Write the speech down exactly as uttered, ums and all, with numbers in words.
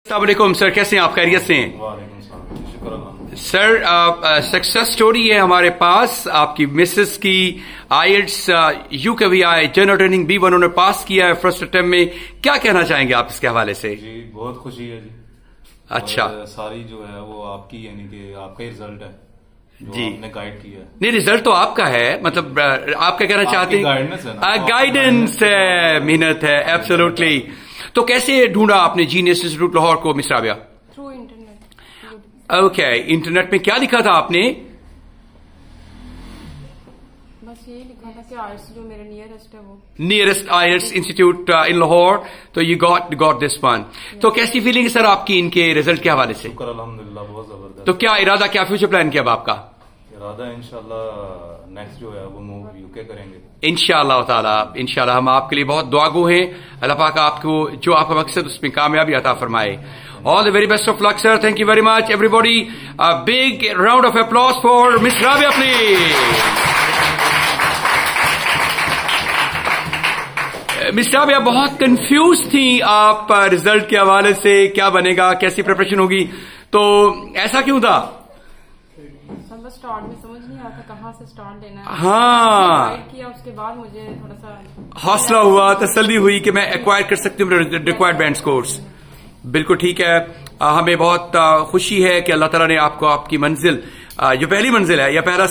अस्सलामुअलैकुम सर, कैसे हैं आप? खैरियत से हैं? सर सक्सेस स्टोरी है हमारे पास आपकी मिसेस की। IELTS UKVI general training B one उन्होंने पास किया है फर्स्ट अटेम्प्ट में। क्या कहना चाहेंगे आप इसके हवाले से? जी बहुत खुशी है जी। अच्छा, सारी जो है वो आपकी, यानी कि आपका ही रिजल्ट है जो जी, आपने गाइड किया है। नहीं, रिजल्ट तो आपका है, मतलब आप क्या कहना चाहते हैं? गाइडेंस है ना, गाइडेंस है, मेहनत है, एब्सोल्युटली। तो कैसे ढूंढा आपने जीनियस इंस्टीट्यूट लाहौर को Miss Rabia? Through internet. Okay, internet में क्या लिखा था आपने? बस यही लिखा था कि आईएल्ट्स जो मेरे नियरेस्ट है वो nearest IELTS institute in Lahore, तो you got got this one. तो कैसी फीलिंग है सर आपकी इनके रिजल्ट के हवाले से? शुक्र अल्हम्दुलिल्लाह, बहुत जबरदस्त। तो क्या इरादा, क्या फ्यूचर प्लान क्या अब आपका? इरादा इंशाल्लाह नेक्स्ट जो है वो मूव यूके करेंगे इंशाअल्लाह ताला। इंशाअल्लाह हम आपके लिए बहुत दुआगो हैं। अल्लाह पाक आपको जो आपका मकसद उसमें कामयाबी अता फरमाए। All the very best of luck sir. Thank you very much everybody. A big round of applause for Miss Rabia please. Miss Rabia बहुत कंफ्यूज थी आप रिजल्ट के हवाले से, क्या बनेगा, कैसी प्रिपरेशन होगी, तो ऐसा क्यों था? बस स्टार्ट में समझ नहीं आता कहाँ से स्टार्ट लेना है। हाँ, गाइड किया उसके बाद मुझे थोड़ा सा हौसला हुआ, तसल्ली हुई कि मैं एक्वायर कर सकती हूँ रिक्वायर्ड बैंड कोर्स। बिल्कुल ठीक है। हमें बहुत खुशी है कि अल्लाह ताला ने आपको आपकी मंजिल, जो पहली मंजिल है या पहला